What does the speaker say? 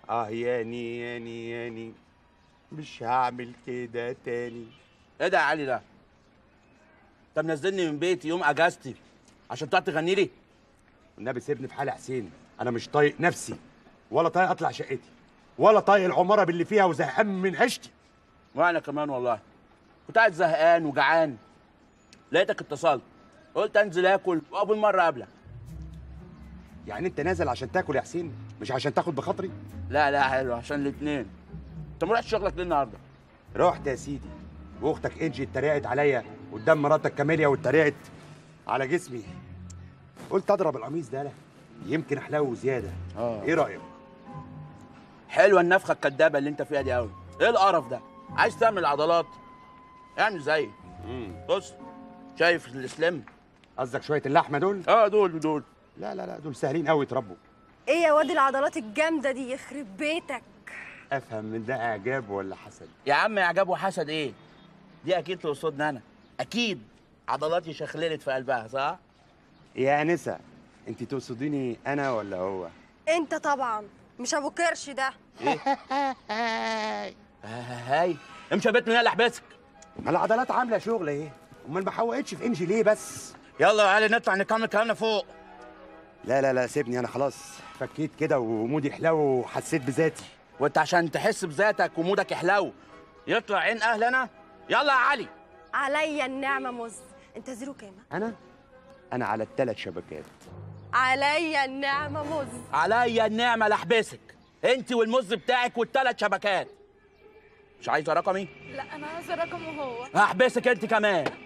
ياني ياني ياني، مش هعمل كده تاني. ايه ده يا علي ده؟ انت منزلني من بيتي يوم اجازتي عشان تقعد تغني لي؟ والنبي سيبني في حالي يا حسين، انا مش طايق نفسي، ولا طايق اطلع شقتي، ولا طايق العماره باللي فيها، وزهقان من عيشتي. وانا كمان والله كنت قاعد زهقان وجعان، لقيتك اتصلت، قلت انزل اكل واول مره اقابلك. يعني انت نازل عشان تاكل يا حسين، مش عشان تاخد بخاطري؟ لا لا حلو، عشان الاثنين. انت ما رحتش شغلك ليه النهارده؟ رحت يا سيدي، واختك انجي اتريقت عليا قدام مراتك كاميليا، واتريقت على جسمي. قلت اضرب القميص ده، يمكن احلو زياده. ايه رايك؟ حلوه النفخه الكدابه اللي انت فيها دي قوي. ايه القرف ده؟ عايز تعمل عضلات؟ اعمل زيي. بص، شايف السليم؟ قصدك شويه اللحمه دول؟ دول. لا لا لا، دول سهلين قوي يتربوا. ايه يا واد العضلات الجامده دي، يخرب بيتك. افهم من ده اعجاب ولا حسد؟ يا عم اعجاب وحسد ايه؟ دي اكيد تقصدني انا، اكيد عضلاتي شخللت في قلبها، صح؟ يا انسه، انت تقصديني انا ولا هو؟ انت طبعا، مش ابو كرش ده. هاي امشي يا بيت من هنا احبسك. ما العضلات عامله شغل ايه؟ امال ما حوقتش في انجي ليه بس؟ يلا يا علي نطلع نكمل كلامنا فوق. لا لا لا، سيبني انا خلاص، فكيت كده ومودي حلو وحسيت بذاتي. وانت عشان تحس بذاتك ومودك يحلو يطلع عين اهلنا. يلا يا علي. عليا النعمه مز. انت زيرو كام؟ انا على ال3 شبكات. عليا النعمه مز. عليا النعمه لاحبسك انت والمز بتاعك وال3 شبكات. مش عايزه رقمي؟ لا انا عايزه رقمه هو. هحبسك انت كمان.